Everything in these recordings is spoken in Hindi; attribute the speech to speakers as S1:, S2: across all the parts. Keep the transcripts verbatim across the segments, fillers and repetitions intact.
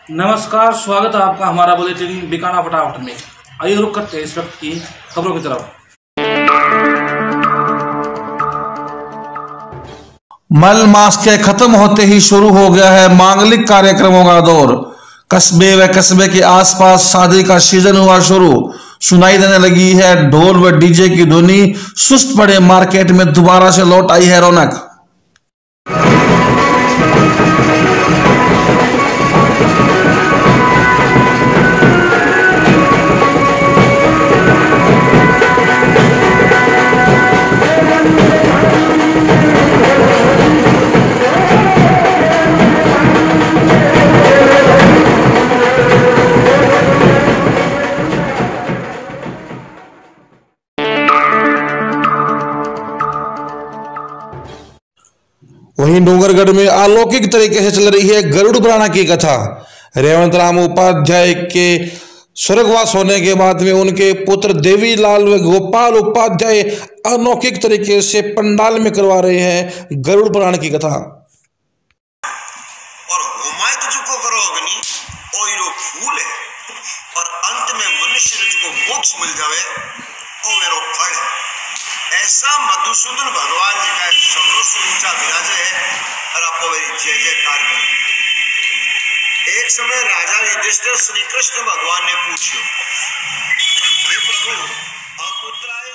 S1: नमस्कार, स्वागत है आपका हमारा बुलेटिन बिकाना फटाफट में। आइए रुक करते हैं इस वक्त की खबरों की तरफ।
S2: मल मास के खत्म होते ही शुरू हो गया है मांगलिक कार्यक्रमों का दौर। कस्बे व कस्बे के आसपास शादी का सीजन हुआ शुरू। सुनाई देने लगी है ढोल व डीजे की ध्वनि। सुस्त पड़े मार्केट में दोबारा से लौट आई है रौनक। वहीं डूंगरगढ़ में अलौकिक तरीके से चल रही है गरुड़ पुराण की कथा। रेवंत राम उपाध्याय के स्वर्गवास होने के बाद में उनके पुत्र देवीलाल व गोपाल उपाध्याय अलौकिक तरीके से पंडाल में करवा रहे हैं गरुड़ पुराण की कथा।
S3: और होमाय तुझको करो अग्नि ओ हीरो फूल है, और अंत में मनुष्य को मोक्ष मिल जावे ओ मेरो फल है। ऐसा मधुसूदन भगवान जी का शब्दों से ऊंचा विराज है और आपको मेरी जय जयकार कर। एक समय राजा युधिष्ठिर श्री कृष्ण भगवान ने पूछो, हे प्रभु आप उत्तरायण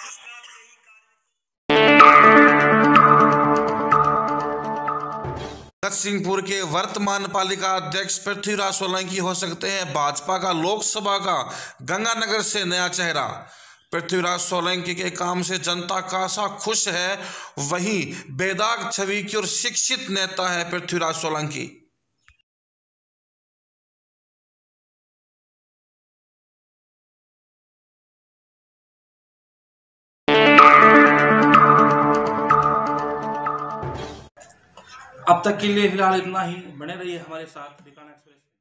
S2: सिंहपुर के वर्तमान पालिका अध्यक्ष पृथ्वीराज सोलंकी हो सकते हैं भाजपा का लोकसभा का गंगानगर से नया चेहरा। पृथ्वीराज सोलंकी के काम से जनता खासा खुश है। वहीं बेदाग छवि की और शिक्षित नेता है पृथ्वीराज सोलंकी।
S1: अब तक के लिए फिलहाल इतना ही। बने रहिए हमारे साथ बिकाना एक्सप्रेस।